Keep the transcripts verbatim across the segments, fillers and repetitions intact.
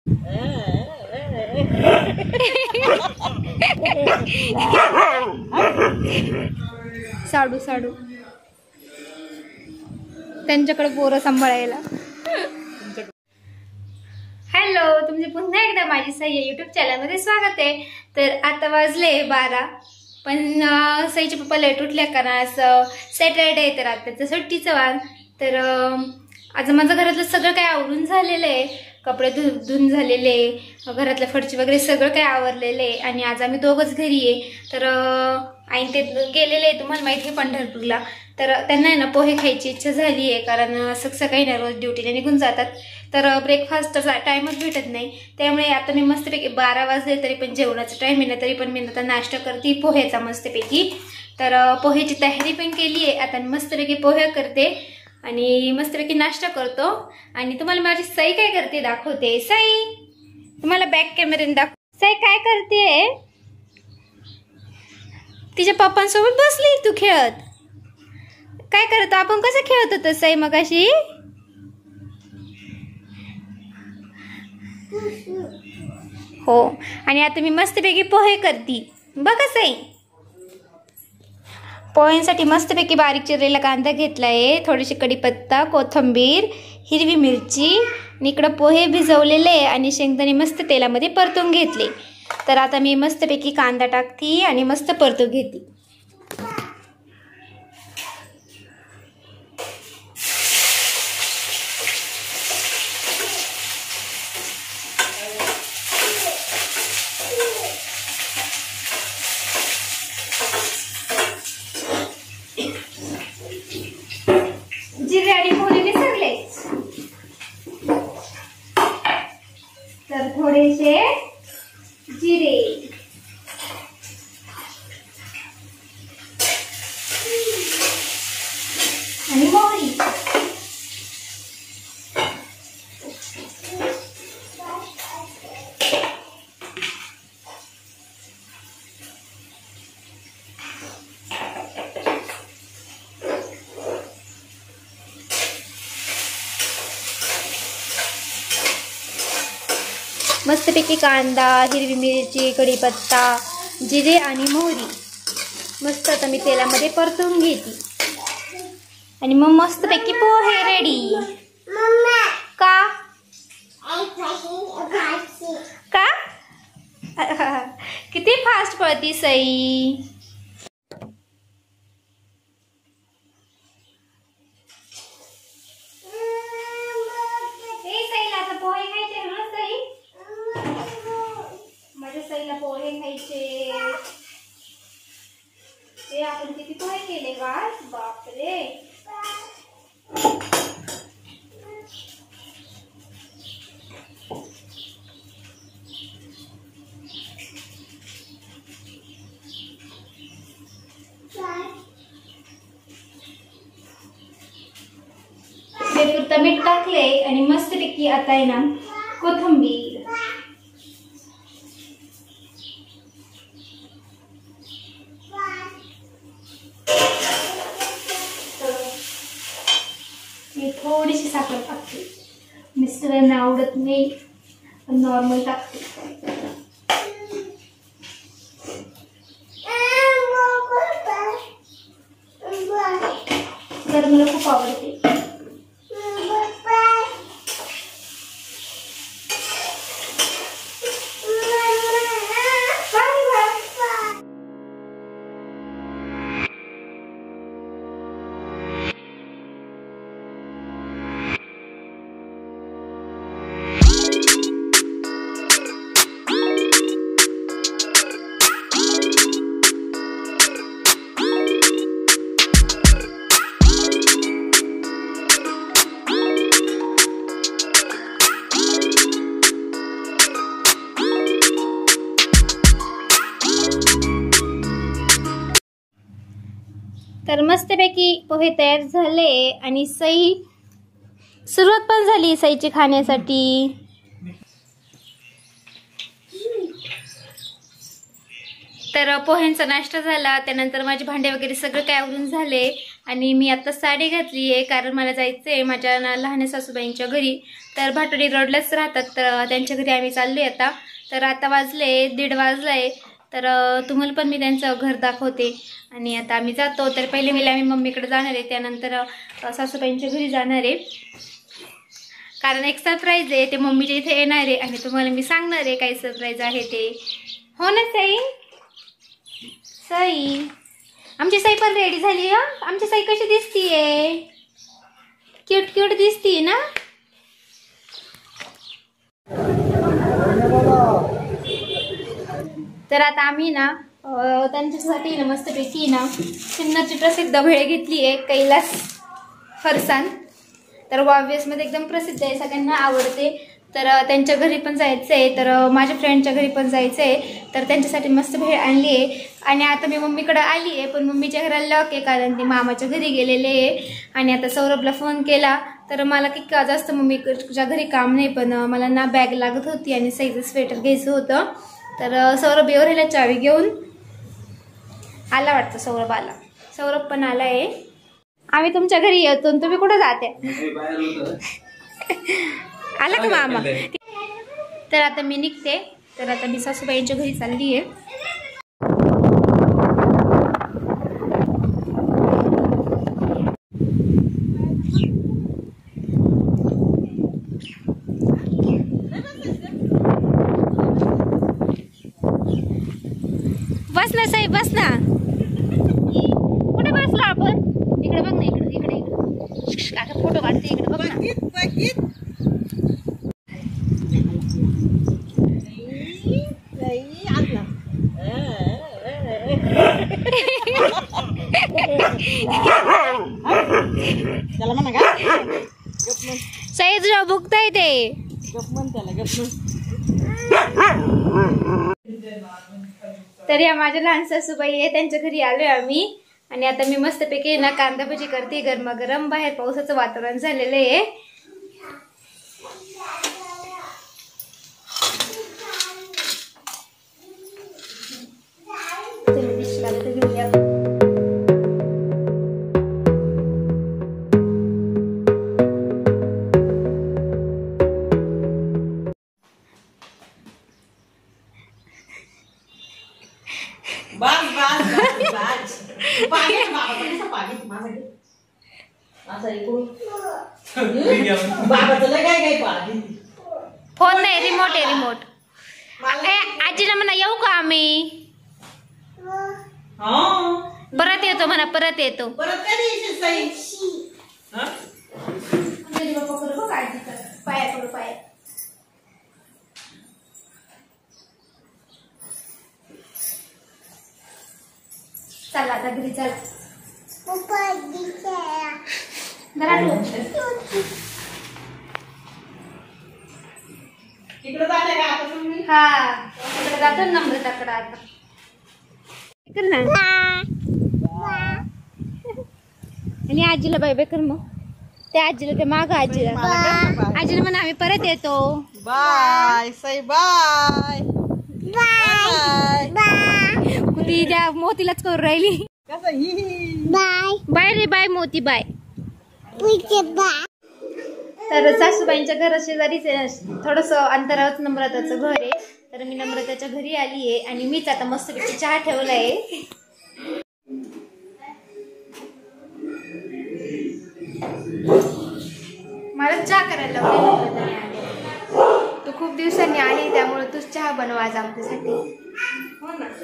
साडू साडू त्यांच्याकडे पोरं सांभाळायला. हॅलो, तुमचे पुन्हा एकदा माझी सई यूट्यूब चॅनलमध्ये स्वागत आहे. तर आता वाजले बारा, पण सईचे पप्पा लेट उठल्या कारण आज सॅटरडे आहे, तर आज त्याचं सुट्टीचं वार. तर आज माझं घरातलं सगळं काय आवरून झालेलं आहे, कपडे धु धुवून झालेले, घरातलं फरची वगैरे सगळं काय आवरलेलं आहे. आणि आज आम्ही दोघंच घरी आहे. तर आई ते गेलेले आहे, तुम्हाला माहिती आहे, पंढरपूरला. तर त्यांना आहे ना पोहे खायची इच्छा झाली आहे, कारण सकाळी ना रोज ड्युटीला निघून जातात, तर ब्रेकफास्टचा टाईमच भेटत नाही. त्यामुळे आता मी मस्तपैकी बारा वाजले तरी पण जेवणाचा टाईम आहे ना, तरी पण मी आता नाश्ता करते पोह्याचा मस्तपैकी. तर पोह्याची तयारी पण केली आहे. आता मस्तपैकी पोहे करते आणि मस्तपैकी नाश्ता करतो. आणि तुम्हाला माझी सई काय करते दाखवते. सई, तुम्हाला बॅक कॅमेऱ्याने दाखव. सई काय करते? तिच्या पप्पांसोबत बसली तू खेळत. काय करत? आपण कसं खेळत होतो सई मगाशी? हो. आणि आता मी मस्तपैकी पोहे करते बघा सई. पोह्यांसाठी मस्तपैकी बारीक चिरलेला कांदा घेतलाय, थोडीशी कढीपत्ता, कोथिंबीर, हिरवी मिरची, आणि इकडं पोहे भिजवलेले आणि शेंगदाणे मस्त तेलामध्ये परतून घेतले. तर आता मी मस्तपैकी कांदा टाकते आणि मस्त परतून घेते. जिरे आणि मोहरी विसरले, तर थोडेसे जिरे आणि मोहरी. मस्तपैकी कांदा, हिरवी मिरची, कढीपत्ता, जिरे आणि मोहरी मस्त आता मी तेलामध्ये परतून घेते. आणि मग मस्तपैकी पोहे रेडी. का का किती फास्ट पळती सई. पोहे खायचे ना सई, माझ्या सईला पोहे खायचे. ते आपण किती पोहे केले का, बापरे. पुरता मीठ टाकले आणि मस्तपैकी आता आहे ना कोथिंबीर, मी थोडीशी साखर टाकते. मिस्टरांना आवडत नाही, पण नॉर्मल टाकते. तर मला खूप आवडते. तर मस्तपैकी पोहे तयार झाले आणि सई सुरुवात पण झाली सईची खाण्यासाठी. तर पोह्यांचा नाश्ता झाला, त्यानंतर माझे भांडे वगैरे सगळं काय आवरून झाले. आणि मी आता साडी घातली आहे कारण मला जायचं आहे माझ्या लहान सासूबाईंच्या घरी. तर भाटोडी रोडलाच राहतात, तर त्यांच्या घरी आम्ही चाललो आहे आता. तर आता वाजले दीड वाजला आहे, तर तुम्हाला पण मी त्यांचं घर दाखवते. आणि आता आम्ही जातो. तर पहिले मी आम्ही मम्मीकडे जाणार आहे, त्यानंतर सासूबाईंच्या घरी जाणार आहे. कारण एक सरप्राईज आहे, ते मम्मीच्या इथे येणार आहे आणि तुम्हाला मी सांगणार आहे काही सरप्राईज आहे ते. हो ना साई? साई आमची साई पण रेडी झाली आहे. आमची साई कशी दिसतीये? क्यूट क्यूट दिसतीये ना. तर आता आम्ही ना त्यांच्यासाठी ना मस्तपैकी ना सिन्नरची प्रसिद्ध भेळ घेतली आहे, कैलास फरसाण. तर ऑब्वियसमध्ये एकदम प्रसिद्ध आहे, सगळ्यांना आवडते. तर त्यांच्या घरी पण जायचं आहे, तर माझ्या फ्रेंडच्या घरी पण जायचं आहे. तर त्यांच्यासाठी मस्त भेळ आणली आहे. आणि आता मी मम्मीकडे आली आहे, पण मम्मीच्या घराला लॉक आहे कारण ती मामाच्या घरी गेलेले आहे. आणि आता सौरभला फोन केला, तर मला की जास्त मम्मीच्या घरी काम नाही, पण मला ना बॅग लागत होती आणि साईजचं स्वेटर घ्यायचं होतं. तर सौरभ येऊन राहिला चावी घेऊन. आला वाटतं सौरभ आला. सौरभ पण आला आहे. आम्ही तुमच्या घरी येतो, तुम्ही कुठं जाते? आला का मामा? तर आता मी निघते. तर आता मी सासूबाईंच्या घरी चालली आहे. बस ना साई, बस ना. कुठे बसलो आपण? इकडे बघ ना, इकडे इकडे इकडे आता फोटो काढते. इकडे बघ ना. साई तुझ्या भुकताय ते. तर या माझ्या लहान सासूबाई आहे, त्यांच्या घरी आलोय आम्ही. आणि आता मी मस्तपैकी ना कांदा भजी करते गरमागरम. बाहेर पावसाचं वातावरण झालेलं आहे. फोन नाही, रिमोट आहे रिमोट. आजीला म्हणा येऊ का आम्ही? परत येतो म्हणा, परत येतो. पाया पडू पाया. चला आता घरी चला. इकडे जाते का आता तुम्ही? हा तिकडे जातो नम्रताकडे आता. कर ना. आणि आजीला बाय बाय कर मग. त्या आजीला ते माग आजीला आजीला म्हणा आम्ही परत येतो. Bye Sai bye bye bye. ती त्या मोतीलाच करून राहिली. बाय बाय रे बाय मोती बाय. तर सासूबाईंच्या घरा शेजारीच थोडस अंतरावरच नम्रताचं घर आहे. तर मी नम्रताच्या घरी आली आहे आणि मीच आता मस्तपैकी चहा ठेवलाय. मला चहा करायला लावले. तू खूप दिवसांनी आली त्यामुळे तूच चहा बनव आज आमच्यासाठी. हो ना.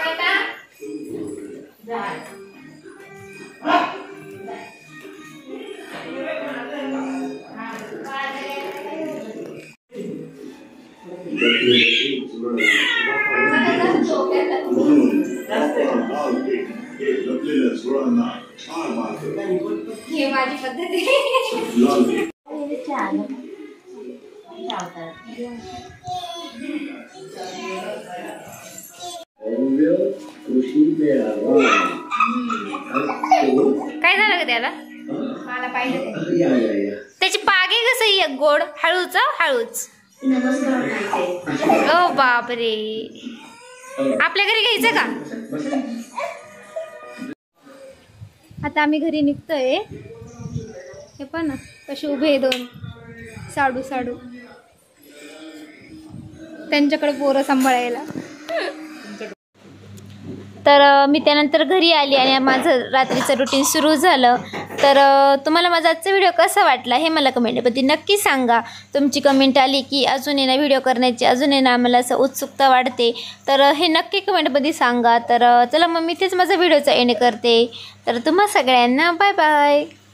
हे माझी पद्धत आहे. काय झालं का त्याला? मला पाहिजे त्याची पागे कसं गोड. हळूच हळूच. ओ बापरे. आपल्या घरी घ्यायचं का? आता आम्ही घरी निघतोय. हे पण ना कसे उभे आहे दोन साडू साडू, त्यांच्याकडे पोरं सांभाळायला. तर मी त्यानंतर घरी आली आणि माझं रात्रीचं रुटीन सुरू झालं. तर तुम्हाला माझा आजचा व्हिडिओ कसा वाटला हे मला कमेंटमध्ये नक्की सांगा. तुमची कमेंट आली की अजून येणं व्हिडिओ करण्याची अजून येणं आम्हाला असं उत्सुकता वाढते, तर हे नक्की कमेंटमध्ये सांगा. तर चला मग मी तेच माझा व्हिडिओचा एंड करते. तर तुम्हा सगळ्यांना बाय बाय.